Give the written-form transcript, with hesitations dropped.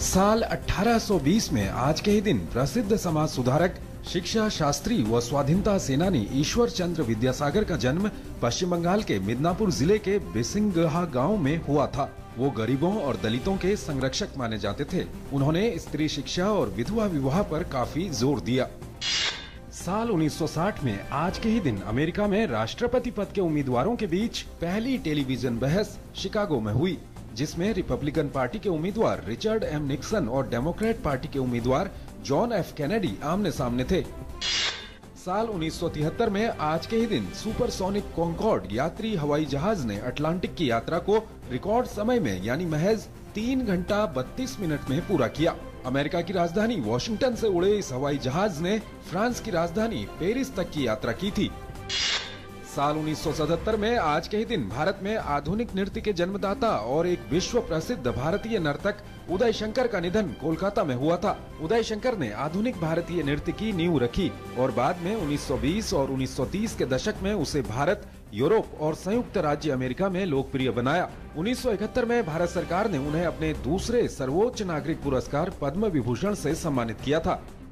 साल 1820 में आज के ही दिन प्रसिद्ध समाज सुधारक, शिक्षा शास्त्री व स्वाधीनता सेनानी ईश्वर चंद्र विद्यासागर का जन्म पश्चिम बंगाल के मिदनापुर जिले के बिसिंगहा गांव में हुआ था। वो गरीबों और दलितों के संरक्षक माने जाते थे। उन्होंने स्त्री शिक्षा और विधवा विवाह पर काफी जोर दिया। साल 1960 में आज के ही दिन अमेरिका में राष्ट्रपति पद के उम्मीदवारों के बीच पहली टेलीविजन बहस शिकागो में हुई, जिसमें रिपब्लिकन पार्टी के उम्मीदवार रिचर्ड एम निक्सन और डेमोक्रेट पार्टी के उम्मीदवार जॉन एफ कैनेडी आमने सामने थे। साल 1973 में आज के ही दिन सुपरसोनिक कॉन्कॉर्ड यात्री हवाई जहाज ने अटलांटिक की यात्रा को रिकॉर्ड समय में यानी महज 3 घंटा 32 मिनट में पूरा किया। अमेरिका की राजधानी वॉशिंगटन से उड़े इस हवाई जहाज ने फ्रांस की राजधानी पेरिस तक की यात्रा की थी। साल 1977 में आज के ही दिन भारत में आधुनिक नृत्य के जन्मदाता और एक विश्व प्रसिद्ध भारतीय नर्तक उदय शंकर का निधन कोलकाता में हुआ था। उदय शंकर ने आधुनिक भारतीय नृत्य की नींव रखी और बाद में 1920 और 1930 के दशक में उसे भारत, यूरोप और संयुक्त राज्य अमेरिका में लोकप्रिय बनाया। 1971 में भारत सरकार ने उन्हें अपने दूसरे सर्वोच्च नागरिक पुरस्कार पद्म विभूषण से सम्मानित किया था।